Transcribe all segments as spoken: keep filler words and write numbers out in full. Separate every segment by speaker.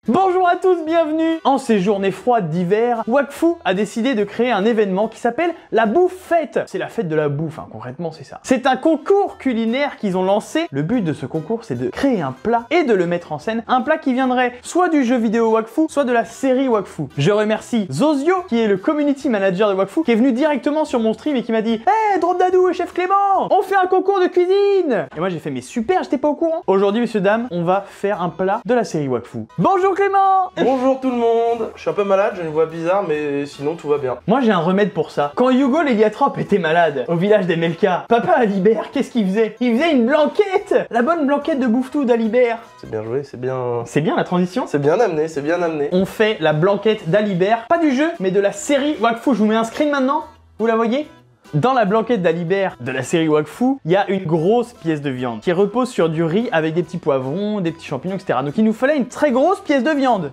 Speaker 1: Bonjour à tous, bienvenue. En ces journées froides d'hiver, Wakfu a décidé de créer un événement qui s'appelle la Bouffe Fête. C'est la fête de la bouffe, hein, concrètement c'est ça. C'est un concours culinaire qu'ils ont lancé. Le but de ce concours, c'est de créer un plat et de le mettre en scène. Un plat qui viendrait soit du jeu vidéo Wakfu, soit de la série Wakfu. Je remercie Zozio, qui est le community manager de Wakfu, qui est venu directement sur mon stream et qui m'a dit « Hey, Drop Dadou et Chef Clément, on fait un concours de cuisine !» Et moi j'ai fait « Mais super, j'étais pas au courant !» Aujourd'hui, messieurs, dames, on va faire un plat de la série Wakfu. Bonjour Clément.
Speaker 2: Bonjour tout le monde. Je suis un peu malade, j'ai une voix bizarre, mais sinon tout va bien.
Speaker 1: Moi j'ai un remède pour ça. Quand Hugo l'héliatrope était malade, au village des Melka, papa Alibert, qu'est-ce qu'il faisait? Il faisait une blanquette. La bonne blanquette de bouffe-tout d'Alibert.
Speaker 2: C'est bien joué, c'est bien...
Speaker 1: C'est bien la transition.
Speaker 2: C'est bien amené, c'est bien amené.
Speaker 1: On fait la blanquette d'Alibert, pas du jeu, mais de la série Wakfu. Je vous mets un screen maintenant. Vous la voyez? Dans la blanquette d'Alibert de la série Wakfu, il y a une grosse pièce de viande qui repose sur du riz avec des petits poivrons, des petits champignons, et cetera. Donc il nous fallait une très grosse pièce de viande.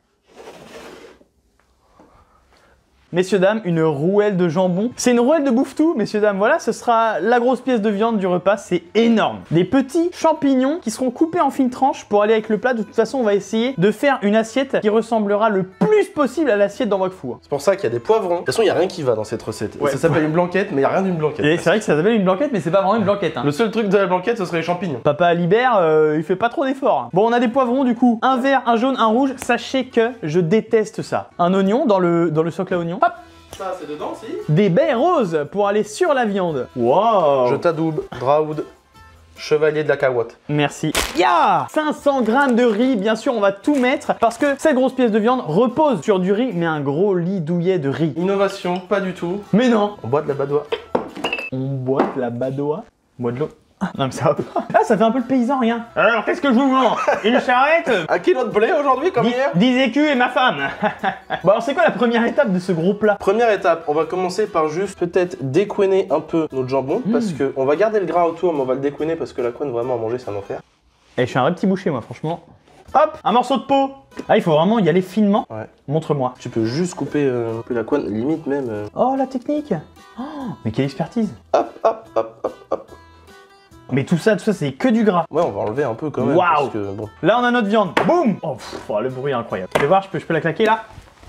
Speaker 1: Messieurs, dames, une rouelle de jambon. C'est une rouelle de bouffe-tout, messieurs, dames. Voilà, ce sera la grosse pièce de viande du repas. C'est énorme. Des petits champignons qui seront coupés en fines tranches pour aller avec le plat. De toute façon, on va essayer de faire une assiette qui ressemblera le plus possible à l'assiette dans Wakfu.
Speaker 2: C'est pour ça qu'il y a des poivrons. De toute façon, il n'y a rien qui va dans cette recette. Ouais. Ça s'appelle une blanquette, mais il n'y a rien d'une blanquette.
Speaker 1: Et c'est vrai que ça s'appelle une blanquette, mais c'est pas vraiment une blanquette. Hein.
Speaker 2: Le seul truc de la blanquette, ce serait les champignons.
Speaker 1: Papa Alibert, euh, il fait pas trop d'efforts. Bon, on a des poivrons du coup. Un vert, un jaune, un rouge. Sachez que je déteste ça. Un oignon dans le, dans le socle à oignon. Hop.
Speaker 2: Ça, c'est dedans, si.
Speaker 1: Des baies roses pour aller sur la viande. Waouh.
Speaker 2: Je t'adoube, Draoud, chevalier de la carotte.
Speaker 1: Merci. Ya cinq cents grammes de riz, bien sûr, on va tout mettre parce que cette grosse pièce de viande repose sur du riz, mais un gros lit douillet de riz.
Speaker 2: Innovation, pas du tout.
Speaker 1: Mais non.
Speaker 2: On boit de la badoie.
Speaker 1: On boit de la badoie. On boit de l'eau. Non mais ça va pas. Ah, ça fait un peu le paysan, rien. Alors qu'est-ce que je vous vends? Une charrette?
Speaker 2: Un kilo de blé aujourd'hui, comme hier?
Speaker 1: dix écus et ma femme. Bon alors c'est quoi la première étape de ce gros plat?
Speaker 2: Première étape, on va commencer par juste peut-être découiner un peu notre jambon, mmh. parce que on va garder le gras autour, mais on va le découiner parce que la couenne vraiment à manger, c'est un enfer.
Speaker 1: Et je suis un vrai petit boucher moi, franchement. Hop, un morceau de peau. Ah, il faut vraiment y aller finement.
Speaker 2: Ouais.
Speaker 1: Montre-moi.
Speaker 2: Tu peux juste couper euh, un peu la couenne, limite même. Euh...
Speaker 1: Oh la technique. Oh, mais quelle expertise.
Speaker 2: Hop, hop, hop, hop, hop.
Speaker 1: Mais tout ça, tout ça, c'est que du gras.
Speaker 2: Ouais, on va enlever un peu quand même.
Speaker 1: Waouh.
Speaker 2: Parce que, bon.
Speaker 1: Là, on a notre viande. Boum. Oh, pff, oh, le bruit est incroyable. Tu vas voir, je peux, je peux la claquer là.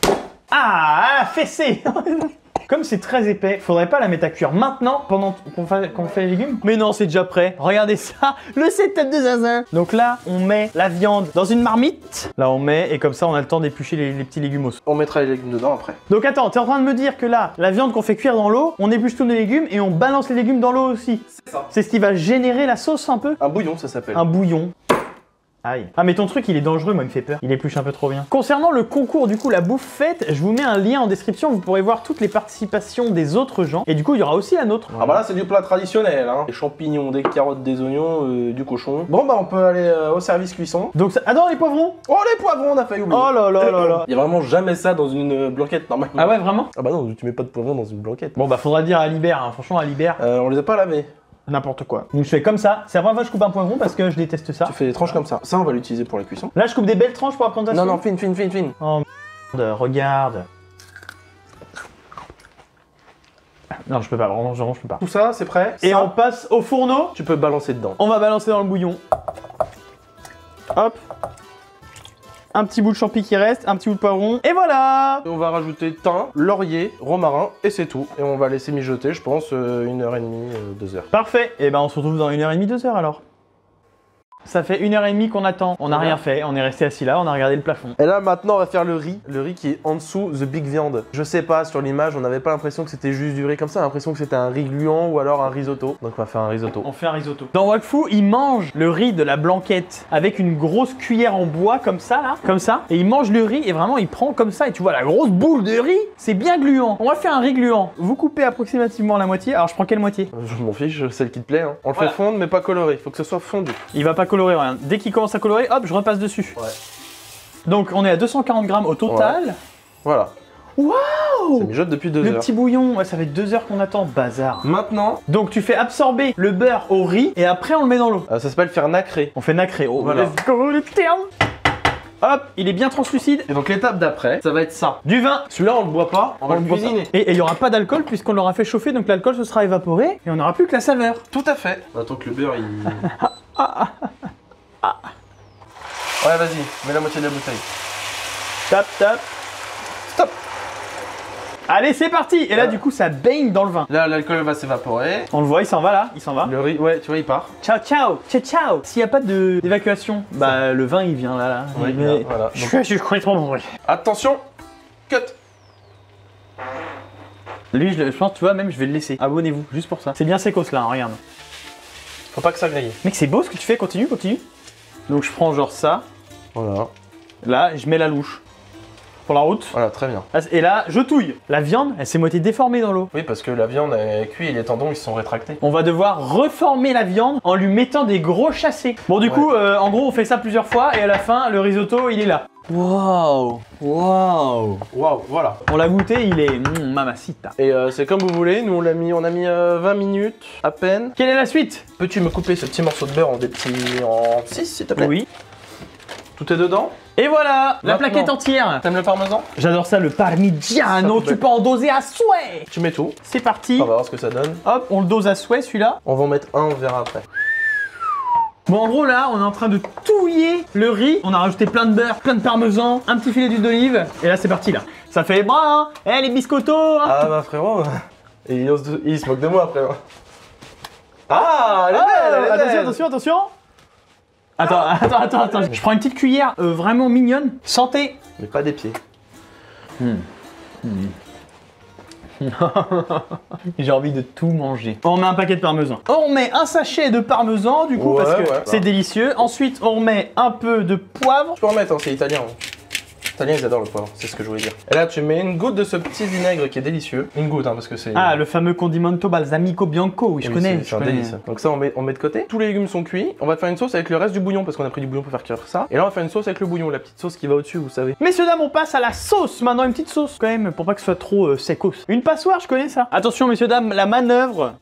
Speaker 1: Ah, fessée. Comme c'est très épais, faudrait pas la mettre à cuire maintenant pendant qu'on fait, qu'on fait les légumes. Mais non, c'est déjà prêt. Regardez ça, le setup de zinzin. Donc là, on met la viande dans une marmite. Là, on met et comme ça, on a le temps d'éplucher les, les petits légumes au sol.
Speaker 2: On mettra les légumes dedans après.
Speaker 1: Donc attends, t'es en train de me dire que là, la viande qu'on fait cuire dans l'eau, on épluche tous les légumes et on balance les légumes dans l'eau aussi.
Speaker 2: C'est ça.
Speaker 1: C'est ce qui va générer la sauce un peu.
Speaker 2: Un bouillon, ça s'appelle.
Speaker 1: Un bouillon. Aïe. Ah mais ton truc il est dangereux, moi il me fait peur. Il épluche un peu trop bien. Concernant le concours du coup la bouffe fête, je vous mets un lien en description, vous pourrez voir toutes les participations des autres gens. Et du coup il y aura aussi la nôtre.
Speaker 2: Ah bah là c'est du plat traditionnel, hein. Des champignons, des carottes, des oignons, euh, du cochon. Bon bah on peut aller euh, au service cuisson.
Speaker 1: Donc ça... Ah non les poivrons.
Speaker 2: Oh les poivrons on a failli oublier.
Speaker 1: Oh là là là là.
Speaker 2: Il y a vraiment jamais ça dans une blanquette normalement.
Speaker 1: Ah ouais vraiment?
Speaker 2: Ah bah non, tu mets pas de poivrons dans une blanquette.
Speaker 1: Bon bah faudra dire à Alibert, hein. Franchement Alibert.
Speaker 2: Euh, on les a pas lavés.
Speaker 1: N'importe quoi. Donc je fais comme ça. C'est la première fois que je coupe un poivron parce que je déteste ça.
Speaker 2: Tu fais des tranches comme ça. Ça on va l'utiliser pour la cuisson.
Speaker 1: Là je coupe des belles tranches pour la présentation.
Speaker 2: Non non, fine, fine, fine, fine.
Speaker 1: Oh merde, regarde. Non je peux pas, vraiment, vraiment je peux pas.
Speaker 2: Tout ça c'est prêt.
Speaker 1: Et
Speaker 2: ça,
Speaker 1: on passe au fourneau.
Speaker 2: tu peux balancer dedans.
Speaker 1: On va balancer dans le bouillon. Hop. Un petit bout de champi qui reste, un petit bout de poivron, et voilà.
Speaker 2: Et on va rajouter thym, laurier, romarin, et c'est tout. Et on va laisser mijoter, je pense, euh, une heure et demie, euh, deux heures.
Speaker 1: Parfait. Et ben on se retrouve dans une heure et demie, deux heures alors. Ça fait une heure et demie qu'on attend. On n'a rien fait, on est resté assis là, on a regardé le plafond.
Speaker 2: Et là maintenant on va faire le riz, le riz qui est en dessous the big viande. Je sais pas, sur l'image on n'avait pas l'impression que c'était juste du riz comme ça, on a l'impression que c'était un riz gluant ou alors un risotto. Donc on va faire un risotto.
Speaker 1: On fait un risotto. Dans Wakfu, ils mangent le riz de la blanquette avec une grosse cuillère en bois comme ça là, comme ça. Et ils mangent le riz et vraiment il prend comme ça et tu vois la grosse boule de riz, c'est bien gluant. On va faire un riz gluant. Vous coupez approximativement la moitié. Alors je prends quelle moitié?
Speaker 2: Je m'en fiche, celle qui te plaît. Hein. On le
Speaker 1: voilà.
Speaker 2: fait fondre mais pas coloré, il faut que ce soit fondu.
Speaker 1: Il va pas colorer rien. Dès qu'il commence à colorer, hop, je repasse dessus.
Speaker 2: Ouais.
Speaker 1: Donc on est à deux cent quarante grammes au total.
Speaker 2: Ouais. Voilà.
Speaker 1: Waouh!
Speaker 2: Ça mijote depuis deux
Speaker 1: Le
Speaker 2: heures.
Speaker 1: petit bouillon, ouais, ça fait deux heures qu'on attend, bazar.
Speaker 2: Maintenant,
Speaker 1: donc tu fais absorber le beurre au riz et après on le met dans l'eau.
Speaker 2: euh, ça s'appelle faire nacrer.
Speaker 1: On fait nacrer. Oh,
Speaker 2: voilà.
Speaker 1: Let's go le terme. Hop, il est bien translucide.
Speaker 2: Et donc l'étape d'après, ça va être ça.
Speaker 1: Du vin.
Speaker 2: Celui-là on le boit pas, on, on va le cuisiner.
Speaker 1: Et il n'y aura pas d'alcool puisqu'on l'aura fait chauffer, donc l'alcool se sera évaporé et on n'aura plus que la saveur.
Speaker 2: Tout à fait. On attend que le beurre il... Ouais vas-y, mets la moitié de la bouteille.
Speaker 1: Tap, tap.
Speaker 2: Stop.
Speaker 1: Allez, c'est parti. Et là,
Speaker 2: Voilà.
Speaker 1: du coup, ça baigne dans le vin.
Speaker 2: Là, l'alcool va s'évaporer.
Speaker 1: On le voit, il s'en va là, il s'en va.
Speaker 2: Le riz, ouais, tu vois, il part.
Speaker 1: Ciao, ciao, ciao, ciao. S'il n'y a pas de- d'évacuation, bah le vin il vient là, là.
Speaker 2: Ouais,
Speaker 1: Il
Speaker 2: il vient,
Speaker 1: met-
Speaker 2: voilà.
Speaker 1: Je
Speaker 2: Donc-
Speaker 1: suis je suis complètement bourré.
Speaker 2: Attention, cut.
Speaker 1: Lui, je, je pense, tu vois, même je vais le laisser. Abonnez-vous, juste pour ça. C'est bien sécos là, hein, regarde.
Speaker 2: Faut pas que ça grille.
Speaker 1: Mec, c'est beau ce que tu fais, continue, continue. Donc je prends genre ça.
Speaker 2: Voilà.
Speaker 1: Là, je mets la louche. Pour la route.
Speaker 2: Voilà, très bien.
Speaker 1: Et là, je touille. La viande, elle s'est moitié déformée dans l'eau.
Speaker 2: Oui, parce que la viande est cuite et les tendons ils se sont rétractés.
Speaker 1: On va devoir reformer la viande en lui mettant des gros chassés. Bon, du
Speaker 2: Ouais.
Speaker 1: coup, euh, en gros, on fait ça plusieurs fois et à la fin, le risotto, il est là. Waouh, waouh.
Speaker 2: Waouh, voilà.
Speaker 1: On l'a goûté, il est mm, mamacita.
Speaker 2: Et euh, c'est comme vous voulez, nous on l'a mis, on a mis euh, vingt minutes à peine.
Speaker 1: Quelle est la suite?
Speaker 2: Peux-tu me couper ce petit morceau de beurre en des petits en six s'il te plaît?
Speaker 1: Oui.
Speaker 2: Tout est dedans.
Speaker 1: Et voilà, la
Speaker 2: Maintenant.
Speaker 1: plaquette entière.
Speaker 2: T'aimes le parmesan?
Speaker 1: J'adore ça, le parmigiano,
Speaker 2: Ça,
Speaker 1: tu peux en doser à souhait.
Speaker 2: Tu mets tout.
Speaker 1: C'est parti.
Speaker 2: On va voir ce que ça donne.
Speaker 1: Hop, on le dose à souhait celui-là.
Speaker 2: On va en mettre un, on verra après.
Speaker 1: Bon, en gros, là, on est en train de touiller le riz. On a rajouté plein de beurre, plein de parmesan, un petit filet d'huile d'olive. Et là, c'est parti, là. Ça fait les bras, hein. Eh, les biscottos, hein.
Speaker 2: Ah bah frérot. Et il, ose de- il se moque de moi après. hein. Ah, elle est
Speaker 1: Ah,
Speaker 2: belle, elle est
Speaker 1: attention,
Speaker 2: belle.
Speaker 1: attention, attention. Attends, attends, attends, attends. Je prends une petite cuillère euh, vraiment mignonne. Santé.
Speaker 2: Mais pas des pieds.
Speaker 1: J'ai envie de tout manger. On met un paquet de parmesan. On met un sachet de parmesan, du coup,
Speaker 2: Ouais,
Speaker 1: parce que
Speaker 2: ouais.
Speaker 1: c'est délicieux. Ensuite, on met un peu de poivre.
Speaker 2: Tu peux en mettre, hein, c'est italien. hein. Les Italiens ils adorent le poivre, c'est ce que je voulais dire. Et là tu mets une goutte de ce petit vinaigre qui est délicieux. Une goutte hein, parce que c'est...
Speaker 1: Ah, le fameux condimento balsamico bianco, oui, je
Speaker 2: Oui,
Speaker 1: connais.
Speaker 2: c'est-
Speaker 1: je
Speaker 2: C'est un
Speaker 1: connais.
Speaker 2: délice. Donc ça on met, on met de côté. Tous les légumes sont cuits. On va faire une sauce avec le reste du bouillon parce qu'on a pris du bouillon pour faire cuire ça. Et là on va faire une sauce avec le bouillon, la petite sauce qui va au-dessus, vous savez.
Speaker 1: Messieurs, dames, on passe à la sauce maintenant, une petite sauce quand même, pour pas que ce soit trop euh, secos. Une passoire, je connais ça. Attention, messieurs, dames, la manœuvre.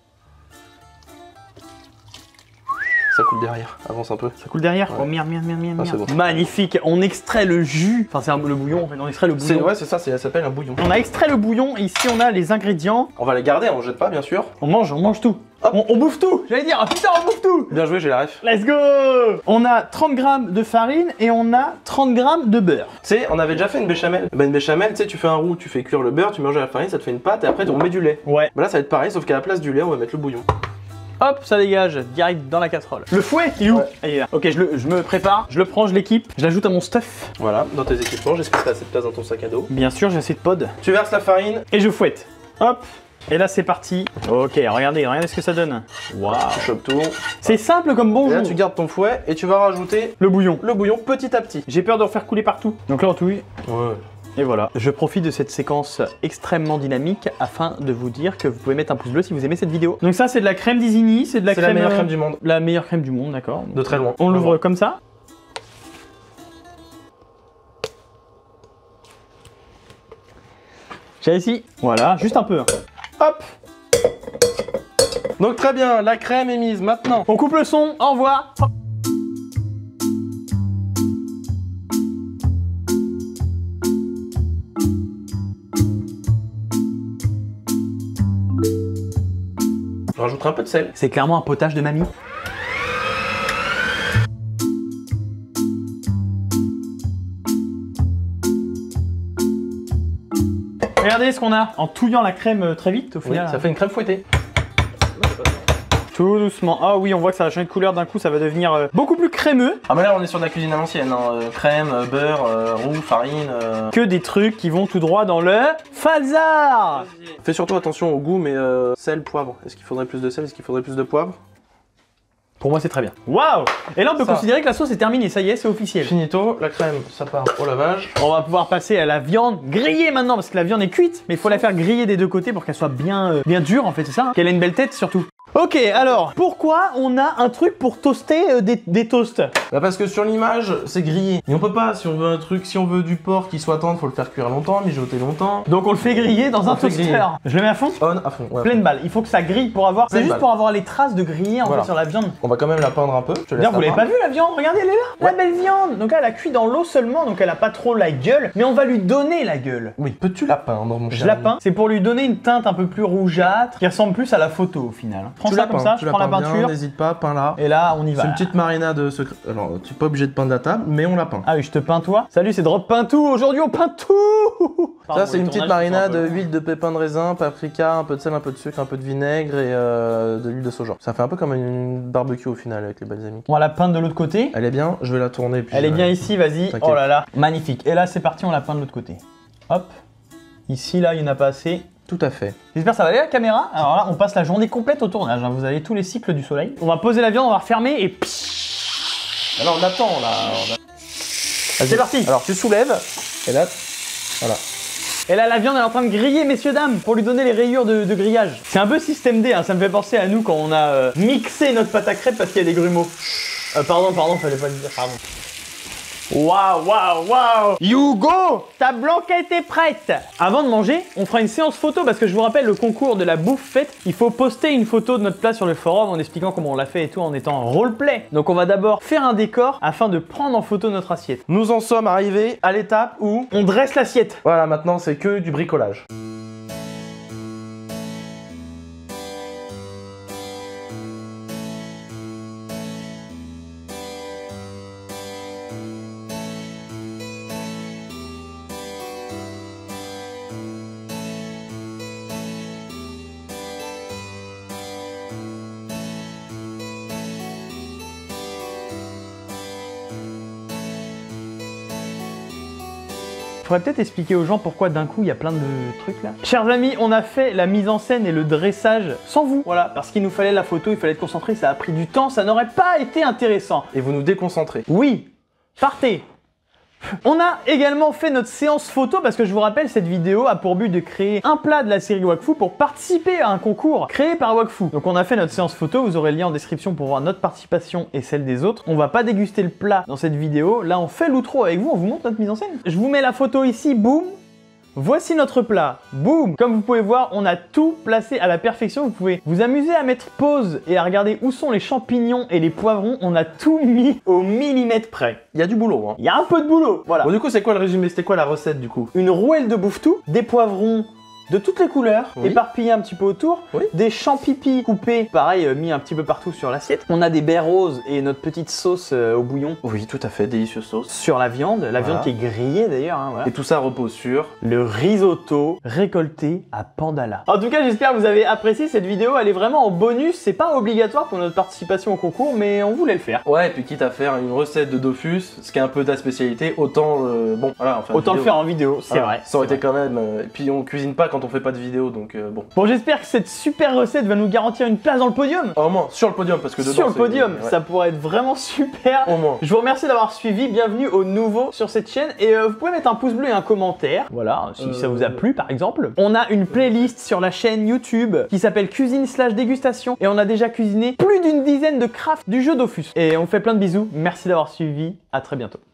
Speaker 2: Ça coule derrière, avance un peu.
Speaker 1: Ça coule derrière.
Speaker 2: Ouais.
Speaker 1: Oh merde, merde, merde, merde.
Speaker 2: Ah, c'est
Speaker 1: merde.
Speaker 2: bon.
Speaker 1: Magnifique. On extrait le jus. Enfin, c'est un- le bouillon, en fait. On extrait le
Speaker 2: C'est
Speaker 1: bouillon.
Speaker 2: ouais c'est ça, c'est- ça s'appelle un bouillon.
Speaker 1: On a extrait le bouillon. Et ici, on a les ingrédients.
Speaker 2: On va les garder, on jette pas bien sûr.
Speaker 1: On mange, on mange tout.
Speaker 2: Hop.
Speaker 1: On, on bouffe tout. J'allais dire, ah, putain, on bouffe tout.
Speaker 2: Bien joué, j'ai la ref.
Speaker 1: Let's go. On a trente grammes de farine et on a trente grammes de beurre.
Speaker 2: Tu sais, on avait déjà fait une béchamel. Bah une béchamel, tu sais, tu fais un roux, tu fais cuire le beurre, tu mélanges à la farine, ça te fait une pâte et après on met du lait.
Speaker 1: Ouais.
Speaker 2: Bah là ça va être pareil, sauf qu'à la place du lait, on va mettre le bouillon.
Speaker 1: Hop, ça dégage, direct dans la casserole. Le fouet, il est où?
Speaker 2: Ouais.
Speaker 1: Ah, il est là. Ok, je, le- je me prépare, je le prends, je l'équipe, je l'ajoute à mon stuff.
Speaker 2: Voilà, dans tes équipements, j'espère que t'as assez de place dans ton sac à dos.
Speaker 1: Bien sûr, j'ai assez de pod.
Speaker 2: Tu verses la farine,
Speaker 1: Et je fouette. Hop. Et là, c'est parti. Ok, regardez, regardez ce que ça donne. Waouh.
Speaker 2: tu chopes tout.
Speaker 1: C'est simple comme
Speaker 2: Et
Speaker 1: bonjour.
Speaker 2: là tu gardes ton fouet et tu vas rajouter
Speaker 1: Le bouillon.
Speaker 2: le bouillon petit à petit.
Speaker 1: J'ai peur de le faire couler partout. Donc là, on touille.
Speaker 2: Ouais.
Speaker 1: Et voilà. Je profite de cette séquence extrêmement dynamique afin de vous dire que vous pouvez mettre un pouce bleu si vous aimez cette vidéo. Donc ça, c'est de la crème d'Isigny, c'est de la
Speaker 2: C'est
Speaker 1: crème...
Speaker 2: la meilleure
Speaker 1: euh,
Speaker 2: crème du monde.
Speaker 1: La meilleure crème du monde, d'accord.
Speaker 2: De très loin.
Speaker 1: On l'ouvre comme ça. J'ai ici. Voilà, juste un peu.
Speaker 2: Hop. Donc très bien, la crème est mise maintenant.
Speaker 1: On coupe le son, au revoir. Hop.
Speaker 2: Je rajouterai un peu de sel.
Speaker 1: C'est clairement un potage de mamie. Regardez ce qu'on a en touillant la crème euh, très vite au
Speaker 2: Oui,
Speaker 1: final.
Speaker 2: ça fait une crème fouettée.
Speaker 1: Tout doucement. Ah oui, on voit que ça va changer de couleur d'un coup, ça va devenir euh, beaucoup plus crémeux.
Speaker 2: Ah mais là on est sur de la cuisine à l'ancienne, hein. euh, crème, euh, beurre, euh, roux, farine. euh.
Speaker 1: Que des trucs qui vont tout droit dans le falzar.
Speaker 2: Fais surtout attention au goût, mais euh, sel, poivre. Est-ce qu'il faudrait plus de sel? Est-ce qu'il faudrait plus de poivre?
Speaker 1: Pour moi, c'est très bien. Waouh! Et là, on peut
Speaker 2: Ça.
Speaker 1: considérer que la sauce est terminée. Ça y est, c'est officiel.
Speaker 2: Finito, la crème, ça part au lavage.
Speaker 1: On va pouvoir passer à la viande grillée maintenant, parce que la viande est cuite, mais il faut la faire griller des deux côtés pour qu'elle soit bien, euh, bien dure, en fait, c'est ça? Qu'elle ait une belle tête, surtout. Ok, alors, pourquoi on a un truc pour toaster euh, des, des toasts?
Speaker 2: Bah parce que sur l'image, c'est grillé. Et on peut pas, si on veut un truc, si on veut du porc qui soit tendre, faut le faire cuire longtemps, mijoter longtemps.
Speaker 1: Donc on le fait griller dans
Speaker 2: On
Speaker 1: un
Speaker 2: le fait
Speaker 1: toaster.
Speaker 2: griller.
Speaker 1: Je le mets à fond?
Speaker 2: On à fond, ouais.
Speaker 1: Pleine balle. Il faut que ça grille pour avoir... C'est
Speaker 2: Pleine
Speaker 1: juste
Speaker 2: balle.
Speaker 1: pour avoir les traces de griller, en
Speaker 2: Voilà.
Speaker 1: fait, sur la viande.
Speaker 2: On va quand même la peindre un peu. Je te laisse
Speaker 1: D'ailleurs, vous
Speaker 2: la
Speaker 1: l'avez pas
Speaker 2: peindre.
Speaker 1: vu la viande? Regardez, elle est là. La belle viande. Donc là, elle a cuit dans l'eau seulement, donc elle a pas trop la gueule, mais on va lui donner la gueule.
Speaker 2: Oui, peux-tu la peindre, mon cher
Speaker 1: Je la
Speaker 2: ami
Speaker 1: peins. C'est pour lui donner une teinte un peu plus rougeâtre, qui ressemble plus à la photo au final. Prends
Speaker 2: tu
Speaker 1: ça
Speaker 2: la
Speaker 1: comme
Speaker 2: peins,
Speaker 1: ça,
Speaker 2: tu
Speaker 1: je prends la
Speaker 2: peins bien,
Speaker 1: peinture.
Speaker 2: N'hésite pas, peins là.
Speaker 1: Et là, on y va.
Speaker 2: C'est une petite marinade secrète. Alors, tu n'es pas obligé de peindre la table, mais on la peint.
Speaker 1: Ah oui, je te peins toi. Salut, c'est Drop Peint Tout. Aujourd'hui, on peint tout.
Speaker 2: Ça, c'est une petite marinade, huile de pépins de raisin, paprika, un peu de sel, un peu de sucre, un peu de vinaigre et euh, de l'huile de soja. Ça fait un peu comme une barbecue au final avec les balsamiques.
Speaker 1: On va la peindre de l'autre côté.
Speaker 2: Elle est bien, je vais la tourner. Puis
Speaker 1: Elle est
Speaker 2: vais...
Speaker 1: bien ici, vas-y. Oh là là, magnifique. Et là, c'est parti, on la peint de l'autre côté. Hop. Ici, là, il n'y en a pas assez.
Speaker 2: Tout à fait.
Speaker 1: J'espère que ça va aller la caméra. Alors là, on passe la journée complète au tournage. Hein. Vous avez tous les cycles du soleil. On va poser la viande, on va refermer et pshhh.
Speaker 2: Alors on attend là. On a...
Speaker 1: C'est parti.
Speaker 2: Alors tu soulèves et là, voilà.
Speaker 1: Et là, la viande elle est en train de griller, messieurs, dames, pour lui donner les rayures de, de grillage. C'est un peu système D, hein. Ça me fait penser à nous quand on a euh, mixé notre pâte à crêpes parce qu'il y a des grumeaux. Euh, pardon, pardon, fallait pas le dire, pardon. Waouh, waouh, waouh! Hugo, ta blanquette est prête! Avant de manger, on fera une séance photo parce que je vous rappelle le concours de la bouffe faite. Il faut poster une photo de notre plat sur le forum en expliquant comment on l'a fait et tout en étant en roleplay. Donc on va d'abord faire un décor afin de prendre en photo notre assiette.
Speaker 2: Nous en sommes arrivés à l'étape où
Speaker 1: on dresse l'assiette.
Speaker 2: Voilà, maintenant c'est que du bricolage.
Speaker 1: Faudrait peut-être expliquer aux gens pourquoi d'un coup il y a plein de trucs là. Chers amis, on a fait la mise en scène et le dressage sans vous. Voilà, parce qu'il nous fallait la photo, il fallait être concentré, ça a pris du temps, ça n'aurait pas été intéressant.
Speaker 2: Et vous nous déconcentrez.
Speaker 1: Oui, partez. On a également fait notre séance photo parce que je vous rappelle, cette vidéo a pour but de créer un plat de la série Wakfu pour participer à un concours créé par Wakfu. Donc on a fait notre séance photo, vous aurez le lien en description pour voir notre participation et celle des autres. On va pas déguster le plat dans cette vidéo, là on fait l'outro avec vous, on vous montre notre mise en scène. Je vous mets la photo ici, boum. Voici notre plat, boum. Comme vous pouvez voir, on a tout placé à la perfection. Vous pouvez vous amuser à mettre pause et à regarder où sont les champignons et les poivrons. On a tout mis au millimètre près.
Speaker 2: Il y a du boulot, hein.
Speaker 1: Il y a un peu de boulot, voilà.
Speaker 2: Bon, du coup, c'est quoi le résumé? C'était quoi la recette, du coup?
Speaker 1: Une rouelle de bouffe-tout, des poivrons de toutes les couleurs, oui. Éparpillés un petit peu autour, oui. Des champipis coupés, pareil, euh, mis un petit peu partout sur l'assiette. On a des baies roses et notre petite sauce euh, au bouillon.
Speaker 2: Oui, tout à fait, délicieuse sauce.
Speaker 1: Sur la viande, la voilà. Viande qui est grillée d'ailleurs. Hein, voilà.
Speaker 2: Et tout ça repose sur
Speaker 1: le risotto récolté à Pandala. En tout cas, j'espère que vous avez apprécié cette vidéo. Elle est vraiment en bonus. C'est pas obligatoire pour notre participation au concours, mais on voulait le faire.
Speaker 2: Ouais, et puis quitte à faire une recette de Dofus, ce qui est un peu ta spécialité, autant euh, bon, voilà, enfin,
Speaker 1: autant le faire en vidéo, c'est
Speaker 2: voilà,
Speaker 1: vrai.
Speaker 2: Ça aurait été
Speaker 1: vrai.
Speaker 2: quand même. Euh, et puis on cuisine pas quand on fait pas de vidéo, donc euh, bon.
Speaker 1: Bon, j'espère que cette super recette va nous garantir une place dans le podium.
Speaker 2: Au moins, sur le podium, parce que dedans,
Speaker 1: sur le podium,
Speaker 2: ouais.
Speaker 1: Ça pourrait être vraiment super.
Speaker 2: Au moins.
Speaker 1: Je vous remercie d'avoir suivi. Bienvenue aux nouveaux sur cette chaîne. Et euh, vous pouvez mettre un pouce bleu et un commentaire. Voilà, si euh... ça vous a plu par exemple. On a une playlist sur la chaîne YouTube qui s'appelle Cuisine slash Dégustation. Et on a déjà cuisiné plus d'une dizaine de crafts du jeu Dofus. Et on fait plein de bisous. Merci d'avoir suivi. À très bientôt.